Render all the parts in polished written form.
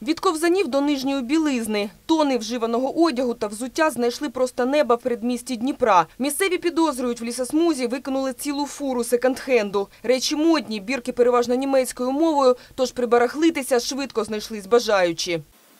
Від ковзанів до нижньої білизни. Тони вживаного одягу та взуття знайшли просто неба в передмісті Дніпра. Місцеві підозрюють, в лісосмузі викинули цілу фуру секонд-хенду. Речі модні, бірки переважно німецькою мовою, тож прибарахлитися швидко знайшлись бажаючі.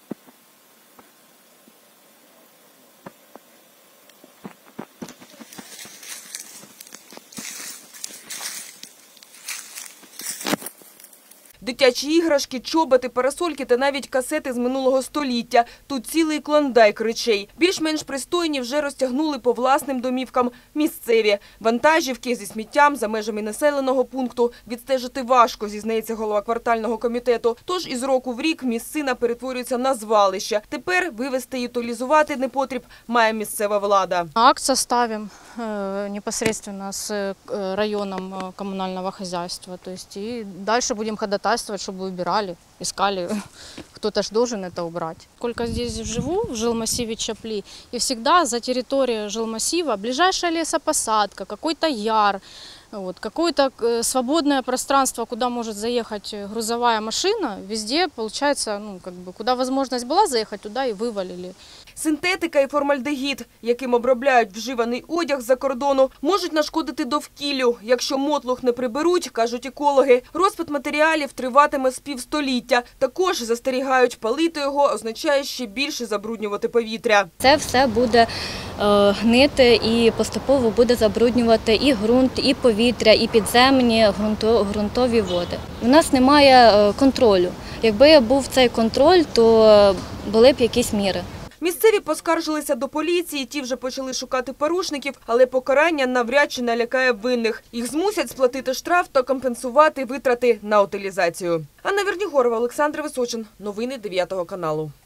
Дитячі іграшки, чоботи, парасольки та навіть касети з минулого століття. Тут цілий клондайк речей. Більш-менш пристойні вже розтягнули по власним домівкам місцеві. Вантажівки зі сміттям за межами населеного пункту відстежити важко, зізнається голова квартального комітету. Тож із року в рік місцина перетворюється на звалище. Тепер вивезти і утилізувати непотріб має місцева влада. Акт составим непосредственно с районом коммунального хозяйства. То есть и дальше будем ходатайствовать, чтобы убирали, искали. Кто-то ж должен это убрать. Сколько здесь живу, в жилмассиве Чапли, и всегда за территорией жилмассива ближайшая лесопосадка, какой-то яр, какое-то свободное пространство, куда может заехать грузовая машина, везде, получается, куда возможность была заехать, туда и вывалили. Синтетика і формальдегід, яким обробляють вживаний одяг з-за кордону, можуть нашкодити довкіллю. Якщо мотлох не приберуть, кажуть екологи, розпад матеріалів триватиме з півстоліття. Також застерігають, палити його означає ще більше забруднювати повітря. Це все буде гнити і поступово буде забруднювати і ґрунт, і повітря, і підземні ґрунтові води. У нас немає контролю. Якби був цей контроль, то були б якісь міри. Місцеві поскаржилися до поліції, ті вже почали шукати порушників, але покарання навряд чи налякає винних. Їх змусять сплатити штраф та компенсувати витрати на утилізацію. Анна Вернігорова, Олександр Височин. Новини 9 каналу.